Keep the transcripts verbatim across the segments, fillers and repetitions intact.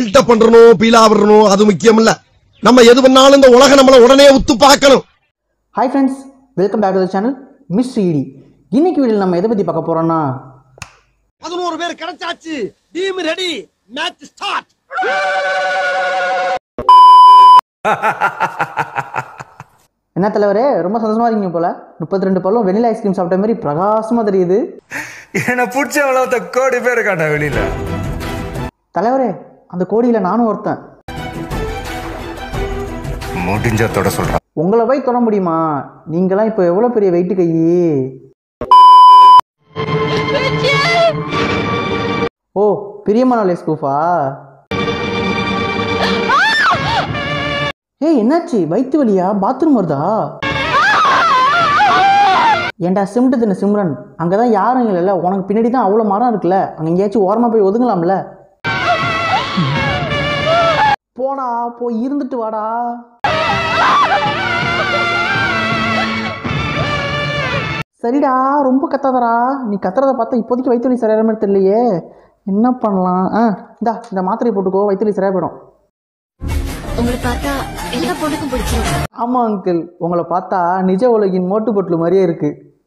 Build up பண்றணும் Beela வரணும் அது முக்கியம் இல்ல. நம்ம எது பண்ணாலும் இந்த உலகம் நம்மள உடனே உத்து பார்க்கணும். Hi friends, welcome back to the channel மிஸ் இடி. இன்னைக்கு வீடியோல நம்ம எதை பத்தி பார்க்க போறோம்னா பதினோரு பேர் கிடைச்சாச்சு. Team ready, match start. என்ன தலைவரே, ரொம்ப சந்தோஷமா இருக்கீங்க போல. முப்பத்தி ரெண்டு பல்லும் வெனிலா ஐஸ்கிரீம் சாப்பிட்ட மாதிரி பிரகாசமா தெரியுது. என்ன பிடிச்ச அவ்வளோ கோடி பேர் இருக்காண்டா வெளியில. தலைவரே, அந்த கோடியில நானும் ஒருத்தன். முடிஞ்ச தொட சொல்றேன். உங்களை போய் தொட முடியுமா? நீங்களாம் இப்போ எவ்வளவு பெரிய வெயிட்டு கையி. ஓ, பிரியமான ஸ்கூஃபா. ஏய், என்னாச்சு? வயிற்று வலியா? பாத்ரூம் வருதா? ஏண்டா சிம்ட்டு தின்னு சிம்ரன், அங்கதான் யாரும் இல்லைல்ல, உனக்கு பின்னாடி தான் அவ்வளோ மரம் இருக்குல்ல, அங்கே எங்கேயாச்சும் ஓரமா போய் ஒதுங்கலாம்ல. போடா, போய் இருந்துட்டு வாடா. சரிடா, ரொம்ப கத்தாதடா. நீ கத்துறத பார்த்தா இப்போதைக்கு வயிற்று வலி சரியான மாதிரி தெரியலையே. என்ன பண்ணலாம்? ஆ, இந்தா இந்த மாத்திரையை போட்டுக்கோ, வயிற்று வலி சரியா போயிடும். ஆமா அங்கிள், உங்களை பார்த்தா நிஜ உலகின் மோட்டு பொட்லு மாதிரியே இருக்கு.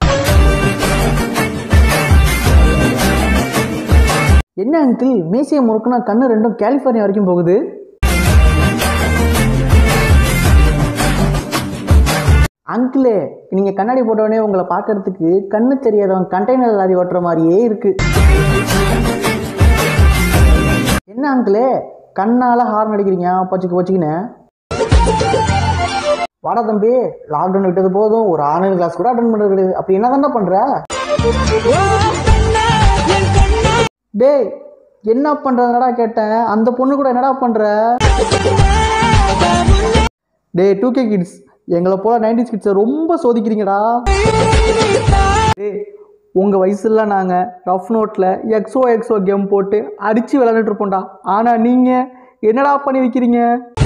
என்ன அங்கிள், மீசையை முறுக்குனா கண்ணு ரெண்டும் கலிபோர்னியா வரைக்கும் போகுது. அங்கிளே, நீங்க கண்ணாடி போட்டவனே உங்களை பார்க்கறதுக்கு கண்ணு தெரியாதவன் கண்டெய்னர் லாரி ஓட்டுற மாதிரியே இருக்கு. என்ன அங்கிளே, கண்ணால ஹார்ன் அடிக்கிறீங்க பச்சுக்கு பச்சுக்குன்னு? வாடா தம்பி, லாக்டவுன் விட்டது போதும், ஒரு ஆன்லைன் கிளாஸ் கூட அட்டன் பண்றது கிடையாது. அப்படி என்ன தானே பண்ற? டேய், என்ன பண்றதுனடா கேட்டேன். அந்த பொண்ணு கூட என்னடா பண்ற? டேய் டூ கே கிட்ஸ், எங்களை போல நைன்டிஸ் கிட்ஸை ரொம்ப சோதிக்கிறீங்கடா. டேய், உங்க வயசுல நாங்க ரஃப் நோட்ல எக்ஸோ எக்ஸோ கேம் போட்டு அடிச்சு விளையாண்டுட்டு இருப்போம்டா. ஆனா நீங்க என்னடா பண்ணி வைக்கிறீங்க?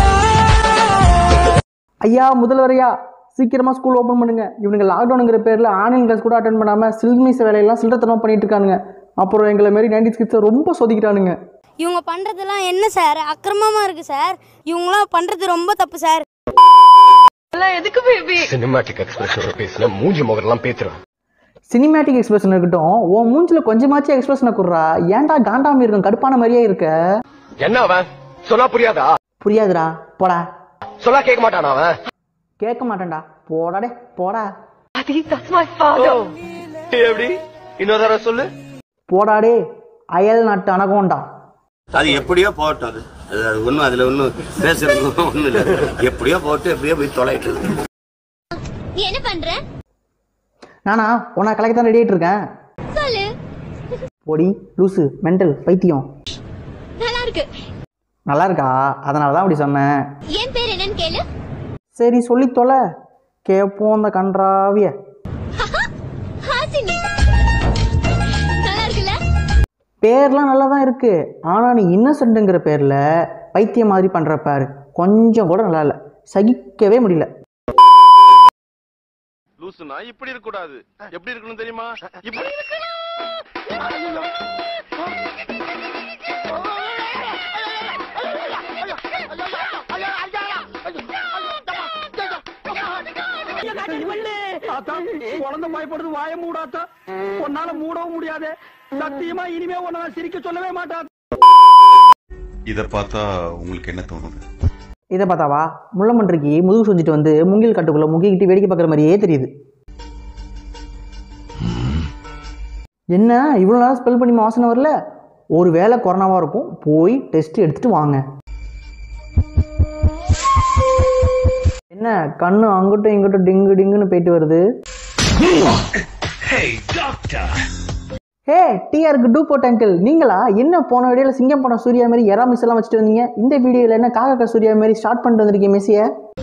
ஐயா முதல்வரையா, சீக்கிரமா ஸ்கூல் ஓப்பன் பண்ணுங்க. இவனுங்க லாக்டவுனுங்கிற பேர்ல ஆன்லைன் கிளாஸ் கூட அட்டன் பண்ணாம சில்மிச வேலையெல்லாம் சில்லறத்தனம் பண்ணிட்டு இருக்கானுங்க. அப்புறம் எங்களை மாரி நைன்டிஸ் கிட்ஸை ரொம்ப சோதிக்கிறானுங்க. இவங்க பண்றதெல்லாம் என்ன சார்? அக்கிரமமா இருக்கு சார். இவங்களாம் பண்றது ரொம்ப தப்பு சார். எதுக்கு பேபி சினிமாட்டிக் எக்ஸ்பிரஷன் பேசினா மூஞ்சி முகரெல்லாம் பேத்துறான். சினிமேட்டிக் எக்ஸ்பிரஷன் இருக்கட்டும், உன் மூஞ்சில கொஞ்சமாச்சும் எக்ஸ்பிரஷனை குடுறா. ஏன்டா காண்டாமி இருக்கும், கடுப்பான மாதிரியே இருக்க. என்ன அவன் சொன்னா புரியாதா? புரியாதுடா, போடா. சொன்னா கேட்க மாட்டானா அவன்? கேட்க மாட்டேன்டா, போடா. டே போடா. எப்படி இன்னொரு தடவை சொல்லு. போடாடே, அயல் நாட்டு அனகோண்டா. அது எப்படியோ போட்டோம். அது அது ஒன்றும் அதில் ஒன்றும் பேசுறது ஒன்றும் இல்லை. எப்படியோ போட்டு எப்படியோ போய் தொலைட்டு இருக்கு. என்ன பண்ற? நானா உன்னை கலக்க தான் ரெடி ஆகிட்டு இருக்கேன். சொல்லு. பொடி லூசு மெண்டல் பைத்தியம். நல்லா இருக்கு. நல்லா இருக்கா? அதனால தான் அப்படி சொன்னேன். என் பேர் என்னன்னு கேளு. சரி சொல்லி தொலை, கேட்போம் அந்த கன்றாவிய. ஹாசினி. நல்லா இருக்குல்ல? பேர்லாம் நல்லா தான் இருக்கு, ஆனா நீ இன்னசென்ட்ங்கிற பேர்ல பைத்தியம் மாதிரி பண்ற பாரு, கொஞ்சம் கூட நல்லா இல்ல. சகிக்கவே முடியல. லூசுனா இப்படி இருக்க கூடாது. எப்படி இருக்கணும் தெரியுமா? இப்படி இருக்கணும். குழந்தை பயப்படுது, வாய மூடாத்தா. உன்னால மூடவும் முடியாது. சத்தியமா இனிமே உன்னை சிரிக்க சொல்லவே மாட்டான். இத பார்த்தா உங்களுக்கு என்ன தோணுது? இதை பார்த்தாவா, முள்ளமன்றைக்கு முதுகு செஞ்சுட்டு வந்து முங்கில் கட்டுக்குள்ள முங்கிக்கிட்டு வேடிக்கை பார்க்குற மாதிரியே தெரியுது. என்ன இவ்வளோ நேரம் ஸ்பெல் பண்ணி வாசனை வரல? ஒரு வேளை கொரோனாவாக இருக்கும், போய் டெஸ்ட் எடுத்துட்டு வாங்க. என்ன கண்ணு அங்கிட்டும் இங்கிட்டும் டிங்கு டிங்குன்னு போயிட்டு வருது. ஹே டிஆருக்கு டூ போட் அங்கிள், நீங்களா? என்ன போன வீடியோல சிங்கம் படம் சூர்யா மாதிரி எரா மிஸ் எல்லாம் வச்சுட்டு வந்தீங்க, இந்த வீடியோல என்ன காக்கா சூர்யா மாதிரி ஸ்டார்ட் பண்ணிட்டு வந்திருக்கீங்க மெஸ்ஸிய.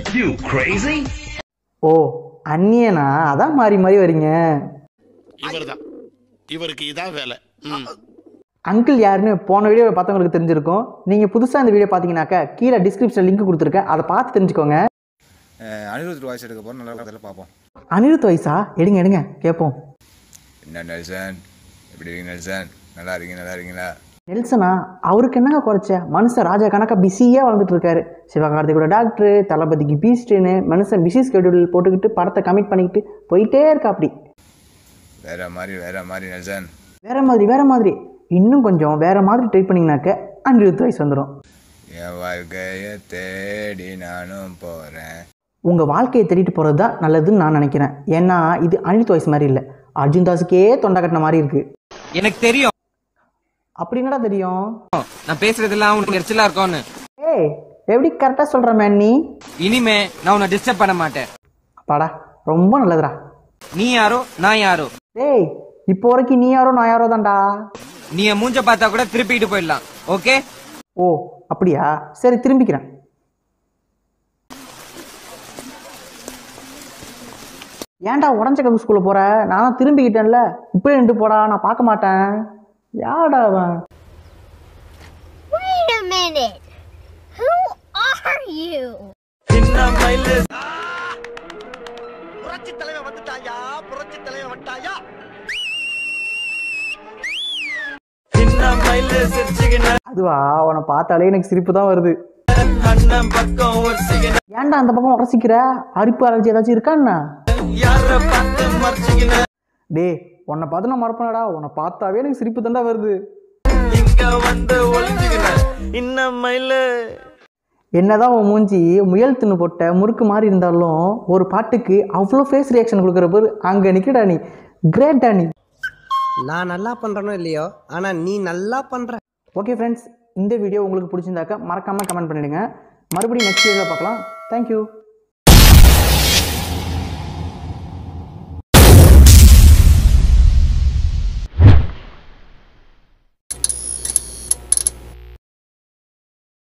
ஓ அந்நியனா, அதான் மாறி மாறி வரீங்க. இவர்தான், இவருக்கு இதான் வேலை. அங்கிள் யாருன்னு போன வீடியோ பார்த்தவங்களுக்கு தெரிஞ்சிருக்கும். நீங்க புதுசா இந்த வீடியோ பாத்தீங்கன்னாக்க கீழே டிஸ்கிரிப்ஷன் லிங்க் கொடுத்துருக்கேன், அதை பார்த்து தெரிஞ்சுக்கோங்க. அனிருத் வாய்ஸ் எடுக்க போறோம், நல்லா கதையில பார்ப்போம். அனிருத் வயசா? எடுங்க எடுங்க கேட்போம். என்ன நெல்சன், எப்படி இருக்கீங்க நெல்சன்? நல்லா இருக்கீங்க, நல்லா இருக்கீங்களா? நெல்சனா அவருக்கு என்னங்க குறைச்ச? மனுஷன் ராஜா கணக்காக பிஸியாக வாழ்ந்துட்டு இருக்காரு. சிவகார்த்திகோட டாக்டரு, தளபதிக்கு பீஸ்ட்னு மனுஷன் பிஸி ஸ்கெடியூல் போட்டுக்கிட்டு படத்தை கமிட் பண்ணிக்கிட்டு போயிட்டே இருக்கா. அப்படி வேற மாதிரி வேற மாதிரி நெல்சன் வேற மாதிரி வேற மாதிரி இன்னும் கொஞ்சம் வேற மாதிரி ட்ரை பண்ணிங்கனாக்க அனிருத் வயசு வந்துடும். என் வாழ்க்கைய தேடி நானும் போறேன். உங்கள் வாழ்க்கையை தேடிட்டு போகிறது தான் நல்லதுன்னு நான் நினைக்கிறேன். ஏன்னா இது அனிருத் வயசு மாதிரி இல்லை, அர்ஜுன் தாஸுக்கே தொண்டை கட்டின மாதிரி இருக்கு. எனக்கு தெரியும். அப்படி என்னடா தெரியும்? நான் பேசுறதெல்லாம் உனக்கு எரிச்சலா இருக்கும்னு. ஏய் எப்படி கரெக்டாக சொல்கிற மேன் நீ? இனிமே நான் உன்னை டிஸ்டர்ப் பண்ண மாட்டேன். அப்பாடா ரொம்ப நல்லதுடா. நீ யாரோ நான் யாரோ. ஏய் இப்போ வரைக்கும் நீ யாரோ நான் யாரோ தான்டா. நீ என் மூஞ்ச பார்த்தா கூட திருப்பிட்டு போயிடலாம். ஓகே? ஓ அப்படியா, சரி திரும்பிக்கிறேன். ஏன்டா உடஞ்ச கம்பு ஸ்கூலில் போற? நான் திரும்பிக்கிட்டேன்ல, இப்படியே நின்று போடா, நான் பார்க்க மாட்டேன். யாடா அவன்? Wait a minute. Who are you? புரட்சி தலைவன் வந்துட்டாயா, புரட்சி தலைவன் வந்துட்டாயா. அதுவா, உன்னை பார்த்தாலே எனக்கு சிரிப்பு தான் வருது. ஏன்டா அந்த பக்கம் உரசிக்கிற? அரிப்பு அலர்ஜி ஏதாச்சும் இருக்கான்னா? டே உன்னை பார்த்து நான் மறப்பேனடா, உன்னை பார்த்தாவே எனக்கு சிரிப்பு தாண்டா வருது. என்னதான் உன் மூஞ்சி முயல் தின்னு போட்ட முறுக்கு மாதிரி இருந்தாலும் ஒரு பாட்டுக்கு அவ்வளோ ஃபேஸ் ரியாக்ஷன் கொடுக்குற பேர் அங்கே நிற்கடா நீ. கிரேட்டா நீ. நான் நல்லா பண்றேனோ இல்லையோ, ஆனா நீ நல்லா பண்ற. ஓகே ஃப்ரெண்ட்ஸ், இந்த வீடியோ உங்களுக்கு பிடிச்சிருந்தாக்கா மறக்காமல் கமெண்ட் பண்ணிடுங்க. மறுபடியும் நெக்ஸ்ட் வீடியோவில் பார்க்கலாம். தேங்க்யூ.